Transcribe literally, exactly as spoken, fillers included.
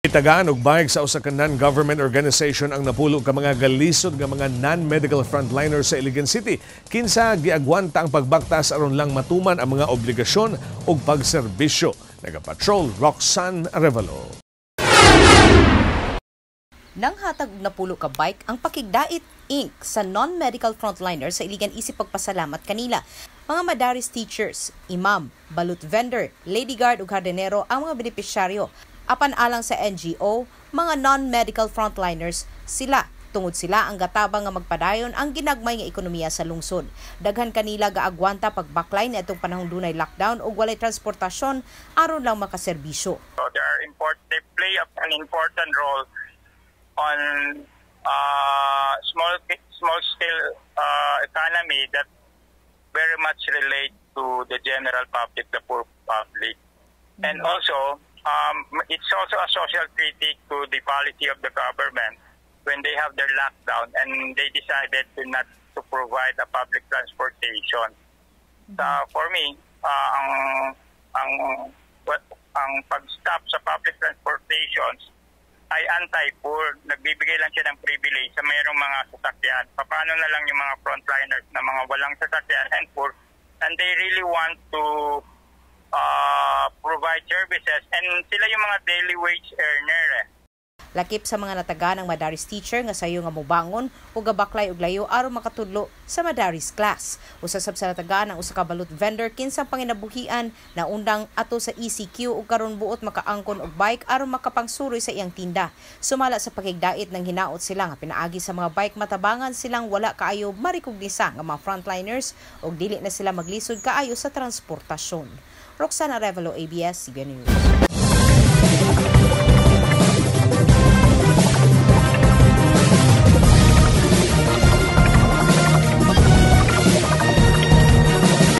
Itagaan og bayag sa usa ka non-government organization ang napulo ka mga galisod nga mga non-medical frontliners sa Iligan City. Kinsa giagwanta ang pagbaktas aron lang matuman ang mga obligasyon ug pagserbisyo. Nagapatrol Roxanne Arevalo. Nang hatag og napulo ka bike ang Pakigdait Incorporated sa non-medical frontliners sa Iligan isip pagpasalamat kanila. Mga Madaris teachers, imam, balut vendor, lady guard ug hardinero ang mga benepisyaryo. Apan alang sa N G O, mga non-medical frontliners sila. Tungod sila ang gatabang nga magpadayon ang ginagmay nga ekonomiya sa lungsod. Daghan kanila gaagwanta pagbaklay na itong panahong dunay lockdown o walay transportasyon aron lang makaserbisyo. So they are important, they play an important role on uh, small small scale uh, economy that very much relate to the general public, the poor public. Mm-hmm. And also, um, it's also a social critique to the policy of the government when they have their lockdown and they decided to not to provide a public transportation. Mm-hmm. So for me, uh, ang ang what ang pag-stop sa public transportations ay anti-poor. Nagbibigay lang siya ng privilege sa mayroong mga sasakyan. Paano na lang yung mga frontliners na mga walang sasakyan and poor, and they really want to uh, provide services, and sila yung mga daily wage earner eh. Lakip sa mga nataga ng Madaris teacher nga sayo nga mobangon o gabaklay og layo aron makatudlo sa Madaris class. Usasab sa nataga ng usa ka balut vendor kinsang panginabuhian na undang ato sa E C Q ug karon buot makaangkon og bike aron makapangsuroy sa iyang tinda. Sumala sa Pakigdait nang hinaot sila nga pinaagi sa mga bike matabangan silang wala kaayo marikognisa nga mga frontliners ug dili na sila maglisod kaayo sa transportasyon. Roxanne Arevalo, A B S C B N News.